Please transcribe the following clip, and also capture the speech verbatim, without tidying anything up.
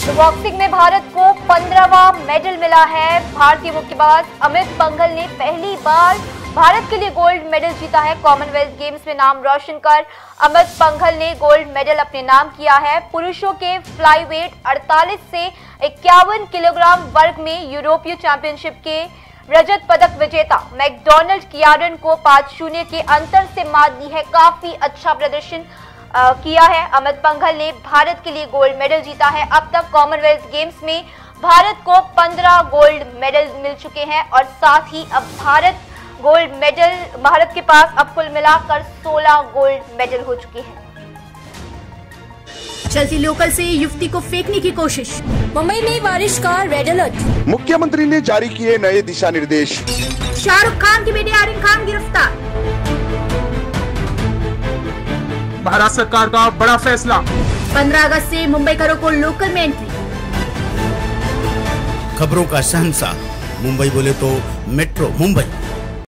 तो बॉक्सिंग में भारत को पंद्रहवां मेडल मिला है। भारतीय मुक्केबाज अमित पंघल ने पहली बार भारत के लिए गोल्ड मेडल जीता है। कॉमनवेल्थ गेम्स में नाम रोशन कर अमित पंघल ने गोल्ड मेडल अपने नाम किया है। पुरुषों के फ्लाईवेट अड़तालीस से इक्यावन किलोग्राम वर्ग में यूरोपीय चैंपियनशिप के रजत पदक विजेता मैकडोनाल्ड कियारन को पांच शून्य के अंतर से मात दी है। काफी अच्छा प्रदर्शन आ, किया है। अमित पंघल ने भारत के लिए गोल्ड मेडल जीता है। अब तक कॉमनवेल्थ गेम्स में भारत को पंद्रह गोल्ड मेडल मिल चुके हैं और साथ ही अब भारत गोल्ड मेडल भारत के पास अब कुल मिलाकर सोलह गोल्ड मेडल हो चुके हैं। चलती लोकल से युवती को फेंकने की कोशिश। मुंबई में बारिश का रेड अलर्ट। मुख्यमंत्री ने जारी किए नए दिशा निर्देश। शाहरुख खान की बेटी आर्यन खान गिरफ्तार। भारत सरकार का बड़ा फैसला। पंद्रह अगस्त से मुंबई करो को लोकल में एंट्री। खबरों का शहंशाह मुंबई बोले तो मेट्रो मुंबई।